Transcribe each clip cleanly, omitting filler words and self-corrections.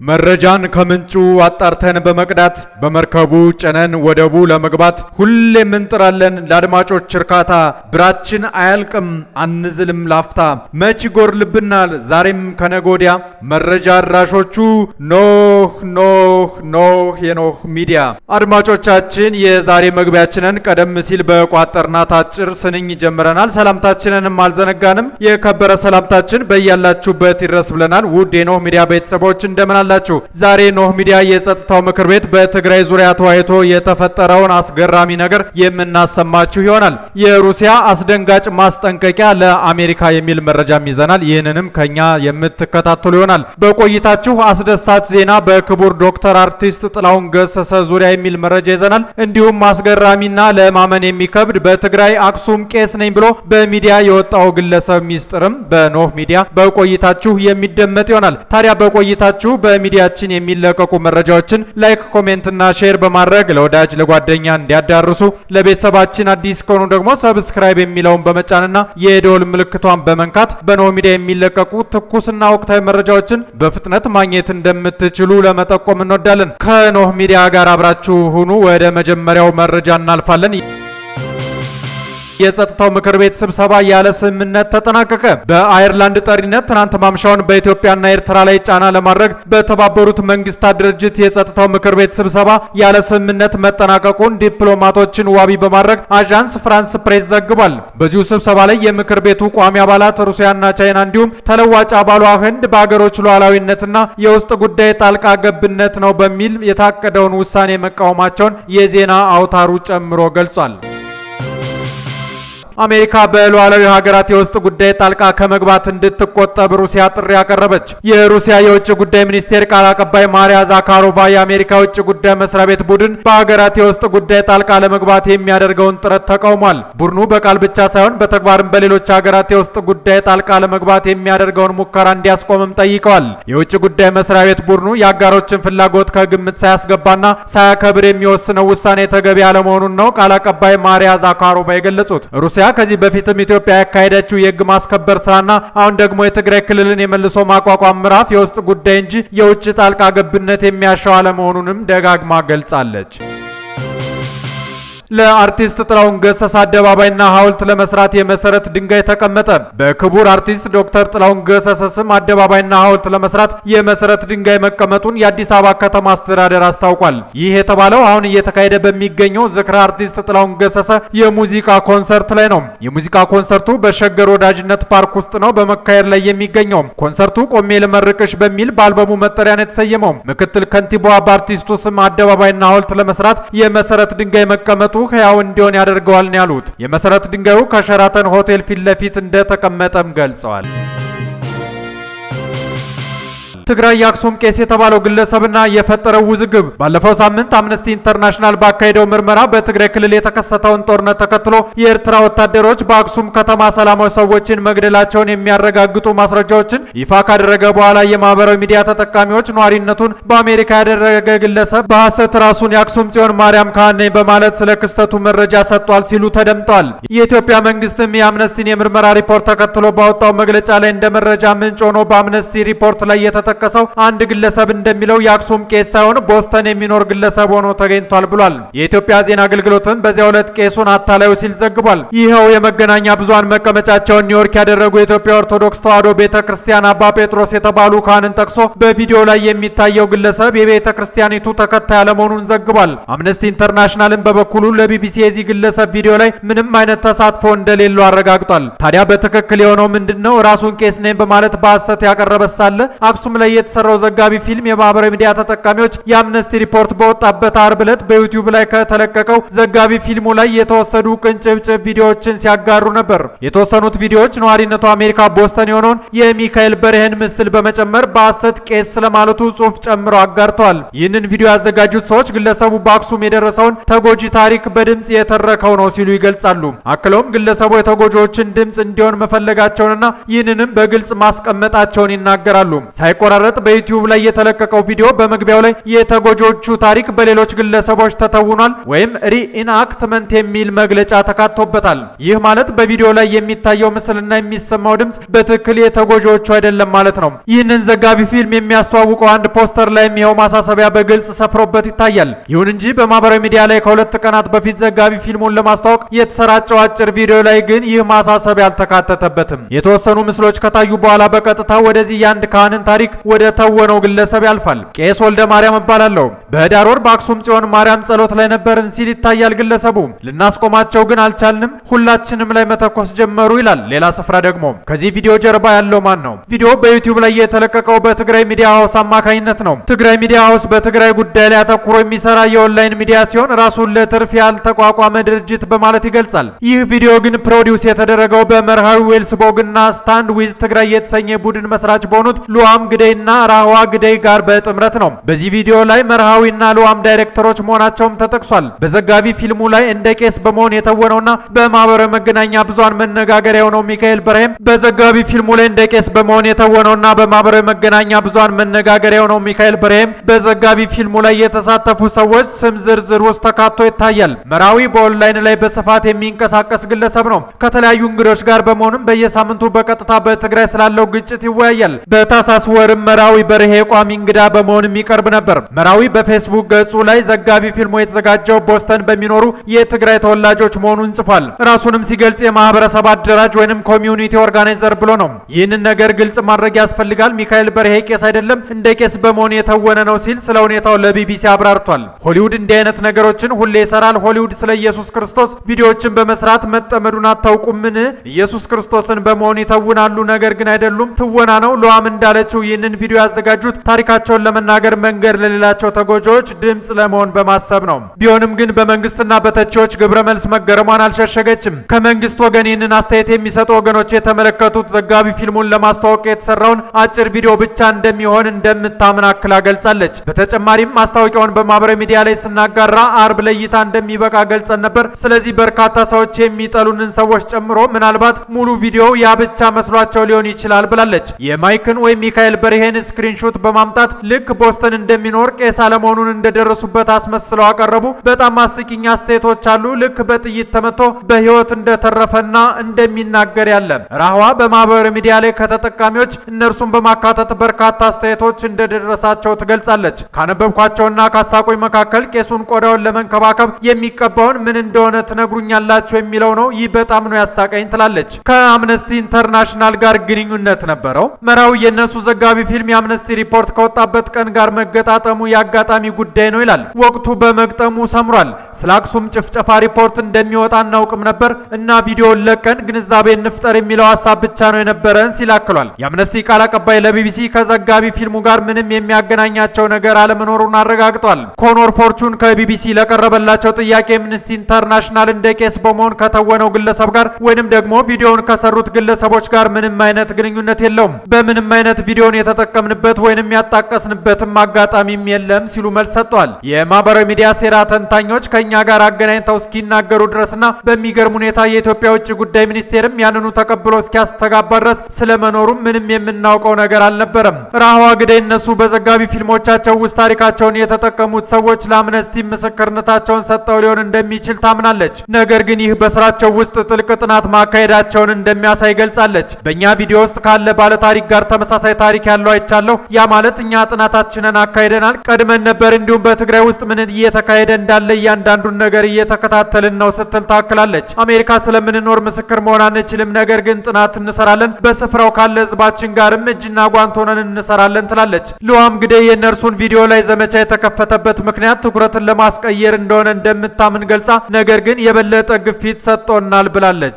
መረጃን ከምንጩ አጣርተን በመቅዳት በመርከቡ ጨነን ወደቡ ለመግባት ሁሌም እንጥራለን ለአድማጮች እርካታ ብራችን አያልቅም አንዝልም ላፍታ መች ይጎርልብናል ዛሬም ከነጎዲያ መረጃ አድራሾቹ ኖህ የኖህ ሚዲያ አድማጮቻችን የዛሬ መግቢያችንን ቀደም ሲል በቋጠርናት አጭር ስንኝ ጀምረናል ሰላምታችንንም አልዘነጋንም የከበረ ሰላምታችን በእያላችሁበት ይድረስ ብለናል ውድ የኖህ ሚዲያ ቤተሰቦች እንደምን ዛሬ ኖህ ሚዲያ የጸጥታው ምክር ቤት በትግራይ ዙሪያ ተዋይቶ የተፈጠረውን አስገራሚ ነገር የምናሰማችሁ ይሆናል የሩሲያ አስደንጋጭ ማስጠንቀቂያ ለአሜሪካ የሚል መረጃም ይዘናል ይህንንም ከኛ የምትከታተሉ ይሆናል በቆይታችሁ አስደሳች ዜና በክቡር ዶክተር አርቲስት ጥላሁን ገሰሰ ዙሪያ የሚል መረጃ ይዘናል እንዲሁም አስገራሚና ለማመን የሚከብድ በትግራይ አክሱም ቄስ ነኝ ብሎ በሚዲያ የወጣው ግለሰብ ሚስጥርም በኖህ ሚዲያ በቆይታችሁ የሚደመጥ ይሆናል ታዲያ በቆይታችሁ በሚዲያችን የሚለቀቁ መረጃዎችን ላይክ ኮሜንት እና ሼር በማድረግ ለወዳጅ ለጓደኛ እንዲያዳርሱ ለቤተሰባችን አዲስ ከሆኑ ደግሞ ሰብስክራይብ የሚለውን በመጫንና የደወል ምልክቷን በመንካት በኖህ ሚዲያ የሚለቀቁ ትኩስና ወቅታዊ መረጃዎችን በፍጥነት ማግኘት እንደምትችሉ ለመጠቆም እንወዳለን ከኖህ ሚዲያ ጋር አብራችሁ ሁኑ ወደ መጀመሪያው መረጃ እናልፋለን የጸጥታው ምክር ቤት ስብሰባ ያለ ስምምነት ተጠናቀቀ በአየርላንድ ጠሪነት ትናንት ማምሻውን በኢትዮጲያና ኤርትራ ላይ ጫና ለማድረግ በተባበሩት መንግስታት ድርጅት የጸጥታው ምክር ቤት ስብሰባ ያለ ስምምነት መጠናቀቁን ዲፕሎማቶችን ዋቢ በማድረግ አጃንስ ፍራንስ ፕሬስ ዘግቧል በዚሁ ስብሰባ ላይ የምክር ቤቱ ቋሚ አባላት ሩሲያና ቻይና እንዲሁም ተለዋጭ አባሏ ህንድ በአገሮች ሉዓላዊነትና የውስጥ ጉዳይ ጣልቃ ገብነት ነው በሚል የታቀደውን ውሳኔ መቃወማቸውን የዜና አውታሩ ጨምሮ ገልጿል አሜሪካ በሉዓላዊ ሀገራት የውስጥ ጉዳይ ጣልቃ ከመግባት እንድትቆጠብ ሩሲያ ጥሪ ያቀረበች የሩሲያ የውጭ ጉዳይ ሚኒስቴር ቃል አቀባይ ማሪያ ዛካሮቫ የአሜሪካ የውጭ ጉዳይ መስሪያ ቤት ቡድን በሀገራት የውስጥ ጉዳይ ጣልቃ ለመግባት የሚያደርገውን ጥረት ተቃውሟል ቡድኑ በቃል ብቻ ሳይሆን በተግባርም በሌሎች ሀገራት የውስጥ ጉዳይ ጣልቃ ለመግባት የሚያደርገውን ሙከራ እንዲያስቆምም ጠይቀዋል የውጭ ጉዳይ መስሪያ ቤት ቡድኑ የአጋሮችን ፍላጎት ከግምት ሳያስገባና ሳያከብር የሚወስነው ውሳኔ ተገቢ ያለመሆኑን ነው ቃል አቀባይ ማሪያ ዛካሮቫ የገለጹት ሩሲያ ከዚህ በፊትም ኢትዮጵያ ያካሄደችው የህግ ማስከበር ስራና አሁን ደግሞ የትግራይ ክልልን የመልሶ ማቋቋም ምዕራፍ የውስጥ ጉዳይ እንጂ የውጭ ጣልቃ ገብነት የሚያሻው አለመሆኑንም ደጋግማ ገልጻለች ለአርቲስት ጥላሁን ገሰሰ አደባባይና ሐውልት ለመስራት የመሰረት ድንጋይ ተቀመጠ በክቡር አርቲስት ዶክተር ጥላሁን ገሰሰ ስም አደባባይና ሐውልት ለመስራት የመሰረት ድንጋይ መቀመጡን የአዲስ አበባ ከተማ አስተዳደር አስታውቋል ይህ የተባለው አሁን እየተካሄደ በሚገኘው ዝክረ አርቲስት ጥላሁን ገሰሰ የሙዚቃ ኮንሰርት ላይ ነው የሙዚቃ ኮንሰርቱ በሸገር ወዳጅነት ፓርክ ውስጥ ነው በመካሄድ ላይ የሚገኘው ኮንሰርቱ ቆሜ ለመርቅሽ በሚል በአልበሙ መጠሪያ ነው የተሰየመው ምክትል ከንቲባዋ በአርቲስቱ ስም አደባባይና ሐውልት ለመስራት የመሰረት ድንጋይ መቀመጡ ያው እንዲሆን ያደርገዋል ነው ያሉት የመሰረት ድንጋዩ ከሸራተን ሆቴል ፊት ለፊት እንደተቀመጠም ገልጸዋል ትግራይ አክሱም ቄስ የተባለው ግለሰብና የፈጠረው ውዝግብ ባለፈው ሳምንት አምነስቲ ኢንተርናሽናል ባካሄደው ምርመራ በትግራይ ክልል የተከሰተውን ጦርነት ተከትሎ የኤርትራ ወታደሮች በአክሱም ከተማ ሰላማዊ ሰዎችን መግደላቸውን የሚያረጋግጡ ማስረጃዎችን ይፋ ካደረገ በኋላ የማህበራዊ ሚዲያ ተጠቃሚዎች ኗሪነቱን በአሜሪካ ያደረገ ግለሰብ በሐሰት ራሱን የአክሱም ጽዮን ማርያም ካህን ነኝ በማለት ስለ ክስተቱ መረጃ ሰጥቷል ሲሉ ተደምጠዋል የኢትዮጵያ መንግስትም የአምነስቲን የምርመራ ሪፖርት ተከትሎ ባወጣው መግለጫ ላይ እንደ መረጃ ምንጭ ሆኖ በአምነስቲ ሪፖርት ላይ ተከሰው አንድ ግለሰብ እንደሚለው ያክሱም ቄስ ሳይሆን ቦስተን የሚኖር ግለሰብ ሆኖ ተገኝቷል ብሏል የኢትዮጵያ ዜና አገልግሎትም በዚያው ዕለት ቄሱን አታላዩ ሲል ዘግቧል ይሄው የመገናኛ ብዙሃን መቀመጫቸውን ኒውዮርክ ያደረጉ የኢትዮጵያ ኦርቶዶክስ ተዋሕዶ ቤተክርስቲያን አባ ጴጥሮስ የተባሉ ካህንን ጠቅሶ በቪዲዮ ላይ የሚታየው ግለሰብ የቤተክርስቲያኒቱ ተከታይ አለመሆኑን ዘግቧል አምነስቲ ኢንተርናሽናልን በበኩሉ ለቢቢሲ የዚህ ግለሰብ ቪዲዮ ላይ ምንም አይነት ተሳትፎ እንደሌለው አረጋግጧል ታዲያ በትክክል የሆነው ምንድነው ራሱን ቄስ ነኝ በማለት በሐሰት ያቀረበሳለ አክሱም ላይ የተሰራው ዘጋቢ ፊልም የማህበራዊ ሚዲያ ተጠቃሚዎች የአምነስቲ ሪፖርት በወጣበት አርብ ዕለት በዩቱብ ላይ ከተለቀቀው ዘጋቢ ፊልሙ ላይ የተወሰዱ ቅንጭብጭብ ቪዲዮዎችን ሲያጋሩ ነበር የተወሰኑት ቪዲዮዎች ኗሪነቱ አሜሪካ ቦስተን የሆነውን የሚካኤል በርሄን ምስል በመጨመር በሐሰት ቄስ ስለማለቱ ጽሑፍ ጨምረው አጋርተዋል ይህንን ቪዲዮ ያዘጋጁት ሰዎች ግለሰቡ በአክሱም የደረሰውን ተጎጂ ታሪክ በድምጽ የተረከው ነው ሲሉ ይገልጻሉ አክለውም ግለሰቡ የተጎጂዎችን ድምጽ እንዲሆን መፈለጋቸውንና ይህንንም በግልጽ ማስቀመጣቸውን ይናገራሉ ሳይቆራ ሳይቆራረጥ በዩቱብ ላይ የተለቀቀው ቪዲዮ በመግቢያው ላይ የተጎጆቹ ታሪክ በሌሎች ግለሰቦች ተተውኗል ወይም ሪኢንአክትመንት የሚል መግለጫ ተካቶበታል። ይህ ማለት በቪዲዮ ላይ የሚታየው ምስልና የሚሰማው ድምጽ በትክክል የተጎጆቹ አይደለም ማለት ነው። ይህንን ዘጋቢ ፊልም የሚያስተዋውቀው አንድ ፖስተር ላይ የሚያው ማሳሰቢያ በግልጽ ሰፍሮበት ይታያል። ይሁን እንጂ በማህበራዊ ሚዲያ ላይ ከሁለት ቀናት በፊት ዘጋቢ ፊልሙን ለማስተዋወቅ የተሰራጨው አጭር ቪዲዮ ላይ ግን ይህ ማሳሰቢያ አልተካተተበትም። የተወሰኑ ምስሎች ከታዩ በኋላ በቀጥታ ወደዚህ የአንድ ካህንን ታሪክ ወደ ተወነው ግለሰብ ያልፋል። ቄስ ወልደ ማርያም እባላለሁ። በህዳር ወር በአክሱም ጽዮን ማርያም ጸሎት ላይ ነበርን ሲል ይታያል ግለሰቡ። ልናስቆማቸው ግን አልቻልንም፣ ሁላችንም ላይ መተኮስ ጀመሩ ይላል። ሌላ ስፍራ ደግሞ ከዚህ ቪዲዮ ጀርባ ያለው ማን ነው? ቪዲዮ በዩቲዩብ ላይ የተለቀቀው በትግራይ ሚዲያ ሃውስ አማካኝነት ነው። ትግራይ ሚዲያ ሃውስ በትግራይ ጉዳይ ላይ አተኩሮ የሚሰራ የኦንላይን ሚዲያ ሲሆን ራሱን ለትርፍ ያልተቋቋመ ድርጅት በማለት ይገልጻል። ይህ ቪዲዮ ግን ፕሮዲውስ የተደረገው በመርሃዊ ዌልስቦግና ስታንድ ዊዝ ትግራይ የተሰኘ ቡድን መስራች በሆኑት ሉዋም ግደይና ራህዋ ግደይ ጋር በጥምረት ነው። በዚህ ቪዲዮ ላይ መርሃዊና ሉዋም ዳይሬክተሮች መሆናቸውም ተጠቅሷል። በዘጋቢ ፊልሙ ላይ እንደ ቄስ በመሆን የተወነውና በማህበራዊ መገናኛ ብዙሃን መነጋገሪያ የሆነው ሚካኤል በርሄም በዘጋቢ ፊልሙ ላይ እንደ ቄስ በመሆን የተወነውና በማህበራዊ መገናኛ ብዙሃን መነጋገሪያ የሆነው ሚካኤል በርሄም በዘጋቢ ፊልሙ ላይ የተሳተፉ ሰዎች ስም ዝርዝር ውስጥ ተካቶ ይታያል። መርሃዊ በኦንላይን ላይ በስፋት የሚንቀሳቀስ ግለሰብ ነው። ከተለያዩ እንግዶች ጋር በመሆንም በየሳምንቱ በቀጥታ በትግራይ ስላለው ግጭት ይወያያል። በታሳስ ወርም መርሃዊ በርሄ ቋሚ እንግዳ በመሆን የሚቀርብ ነበር። መርሃዊ በፌስቡክ ገጹ ላይ ዘጋቢ ፊልሙ የተዘጋጀው ቦስተን በሚኖሩ የትግራይ ተወላጆች መሆኑን ጽፏል። ራሱንም ሲገልጽ የማህበረሰብ አደራጅ ወይንም ኮሚዩኒቲ ኦርጋናይዘር ብሎ ነው። ይህንን ነገር ግልጽ ማድረግ ያስፈልጋል። ሚካኤል በርሄ ቄስ አይደለም፣ እንደ ቄስ በመሆን የተወነ ነው ሲል ስለ ሁኔታው ለቢቢሲ አብራርቷል። ሆሊውድ እንዲህ አይነት ነገሮችን ሁሌ ይሰራል። ሆሊውድ ስለ ኢየሱስ ክርስቶስ ቪዲዮዎችን በመስራት መጠመዱን አታውቁምን? ኢየሱስ ክርስቶስን በመሆን ይተውናሉ፣ ነገር ግን አይደሉም፣ ትወና ነው። ሉዋም እንዳለችው ይህንን ቪዲዮ ያዘጋጁት ታሪካቸውን ለመናገር መንገድ ለሌላቸው ተጎጆች ድምጽ ለመሆን በማሰብ ነው። ቢሆንም ግን በመንግስትና በተቺዎች ግብረ መልስ መገረሟን አልሸሸገችም። ከመንግስት ወገን ይህንን አስተያየት የሚሰጡ ወገኖች የተመለከቱት ዘጋቢ ፊልሙን ለማስተዋወቅ የተሰራውን አጭር ቪዲዮ ብቻ እንደሚሆን እንደምታምን አክላ ገልጻለች። በተጨማሪም ማስታወቂያውን በማህበራዊ ሚዲያ ላይ ስናጋራ አርብ ለይታ እንደሚበቃ ገልጸን ነበር። ስለዚህ በርካታ ሰዎች የሚጠሉንን ሰዎች ጨምሮ ምናልባት ሙሉ ቪዲዮ ያ ብቻ መስሏቸው ሊሆን ይችላል ብላለች። የማይክን ወይም ሚካኤል በርሄን ስክሪንሾት በማምጣት ልክ ቦስተን እንደሚኖር ቄስ አለመሆኑን እንደደረሱበት አስመስለው አቀረቡ። በጣም አስቂኝ አስተያየቶች አሉ። ልክ በጥይት ተመቶ በህይወት እንደተረፈና እንደሚናገር ያለ ራህዋ በማህበራዊ ሚዲያ ላይ ከተጠቃሚዎች እነርሱን በማካተት በርካታ አስተያየቶች እንደደረሳቸው ትገልጻለች። ካነበብኳቸውና ካሳቆኝ መካከል ቄሱን ቆዳውን ለመንከባከብ የሚቀባውን ምን እንደሆነ ትነግሩኛላችሁ የሚለው ነው። ይህ በጣም ነው ያሳቀኝ ትላለች። ከአምነስቲ ኢንተርናሽናል ጋር ግንኙነት ነበረው። መርሃዊ የነሱ ዘጋቢ ፊልም የአምነስቲ ሪፖርት ከወጣበት ቀን ጋር መገጣጠሙ ያጋጣሚ ጉዳይ ነው ይላል። ወቅቱ በመግጠሙ ሰምሯል። ስለ አክሱም ጭፍጨፋ ሪፖርት እንደሚወጣ እናውቅም ነበር እና ቪዲዮውን ለቀን ግንዛቤ እንፍጠር የሚለው ሐሳብ ብቻ ነው የነበረን ሲል አክሏል። የአምነስቲ ቃል አቀባይ ለቢቢሲ ከዘጋቢ ፊልሙ ጋር ምንም የሚያገናኛቸው ነገር አለመኖሩን አረጋግጧል። ኮኖር ፎርቹን ከቢቢሲ ለቀረበላቸው ጥያቄ አምነስቲ ኢንተርናሽናል እንደ ቄስ በመሆን ከተወነው ግለሰብ ጋር ወይንም ደግሞ ቪዲዮውን ከሰሩት ግለሰቦች ጋር ምንም አይነት ግንኙነት የለውም፣ በምንም አይነት ቪዲዮውን የተጠቀምንበት ወይንም ያጣቀስንበትም አጋጣሚም የለም ሲሉ መልስ ሰጥተዋል። የማህበራዊ ሚዲያ ሴራ ተንታኞች ከኛ ጋር አገናኝተው እስኪናገሩ ድረስና በሚገርም ሁኔታ የኢትዮጵያ ውጭ ጉዳይ ሚኒስቴርም ያንኑ ተቀብሎ እስኪያስተጋባ ድረስ ስለመኖሩ ምንም የምናውቀው ነገር አልነበረም። ራህዋ ግደይ እነሱ በዘጋቢ ፊልሞቻቸው ውስጥ ታሪካቸውን የተጠቀሙት ሰዎች ለአምነስቲ ምስክርነታቸውን ሰጥተው ሊሆን እንደሚችል ታምናለች። ነገር ግን ይህ በስራቸው ውስጥ ጥልቅ ጥናት ማካሄዳቸውን እንደሚያሳይ ገልጻለች። በእኛ ቪዲዮ ውስጥ ካለ ባለ ታሪክ ጋር ተመሳሳይ ታሪክ ያለው አይቻለሁ። ያ ማለት እኛ ጥናታችንን አካሄደናል፣ ቀድመን ነበር። እንዲሁም በትግራይ ውስጥ ምን እየተካሄደ እንዳለ እያንዳንዱን ነገር እየተከታተልን ነው ስትል ታክላለች። አሜሪካ ስለምንኖር ምስክር መሆን አንችልም፣ ነገር ግን ጥናት እንሰራለን፣ በስፍራው ካለ ህዝባችን ጋርም እጅና ጓንት ሆነን እንሰራለን ትላለች። ሉዋም ግደይ የነርሱን ቪዲዮ ላይ ዘመቻ የተከፈተበት ምክንያት ትኩረትን ለማስቀየር እንደሆነ እንደምታምን ገልጻ ነገር ግን የበለጠ ግፊት ሰጥቶናል ብላለች።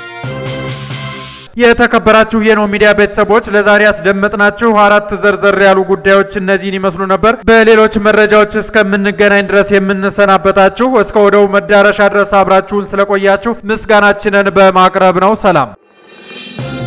የተከበራችሁ የኖ ሚዲያ ቤተሰቦች ለዛሬ ያስደመጥናችሁ አራት ዘርዘር ያሉ ጉዳዮች እነዚህን ይመስሉ ነበር። በሌሎች መረጃዎች እስከምንገናኝ ድረስ የምንሰናበታችሁ እስከ ወደው መዳረሻ ድረስ አብራችሁን ስለቆያችሁ ምስጋናችንን በማቅረብ ነው። ሰላም።